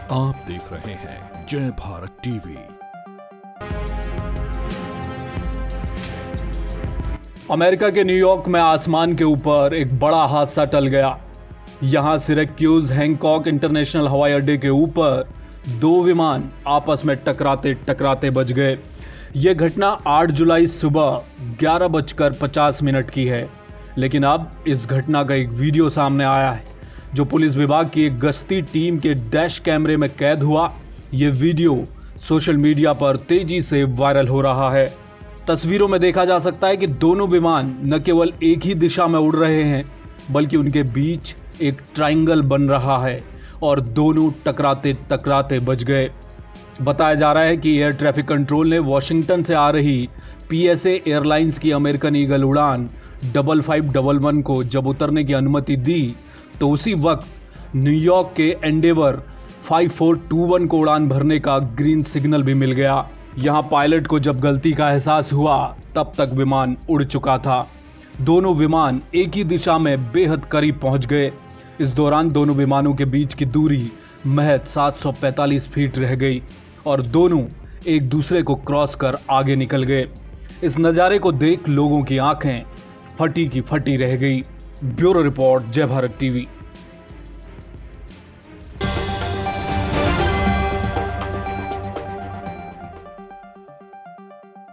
आप देख रहे हैं जय भारत टीवी। अमेरिका के न्यूयॉर्क में आसमान के ऊपर एक बड़ा हादसा टल गया। यहां सिरैक्यूज़ हैंकॉक इंटरनेशनल हवाई अड्डे के ऊपर दो विमान आपस में टकराते टकराते बच गए। यह घटना 8 जुलाई सुबह 11:50 की है। लेकिन अब इस घटना का एक वीडियो सामने आया है जो पुलिस विभाग की एक गश्ती टीम के डैश कैमरे में कैद हुआ। ये वीडियो सोशल मीडिया पर तेजी से वायरल हो रहा है। तस्वीरों में देखा जा सकता है कि दोनों विमान न केवल एक ही दिशा में उड़ रहे हैं बल्कि उनके बीच एक ट्रायंगल बन रहा है और दोनों टकराते टकराते बच गए। बताया जा रहा है कि एयर ट्रैफिक कंट्रोल ने वॉशिंगटन से आ रही PSA एयरलाइंस की अमेरिकन ईगल उड़ान 5511 को जब उतरने की अनुमति दी तो उसी वक्त न्यूयॉर्क के एंडेवर 5421 को उड़ान भरने का ग्रीन सिग्नल भी मिल गया। यहां पायलट को जब गलती का एहसास हुआ तब तक विमान उड़ चुका था। दोनों विमान एक ही दिशा में बेहद करीब पहुंच गए। इस दौरान दोनों विमानों के बीच की दूरी महज 745 फीट रह गई और दोनों एक दूसरे को क्रॉस कर आगे निकल गए। इस नज़ारे को देख लोगों की आंखें फटी की फटी रह गई। ब्यूरो रिपोर्ट, जय भारत टीवी।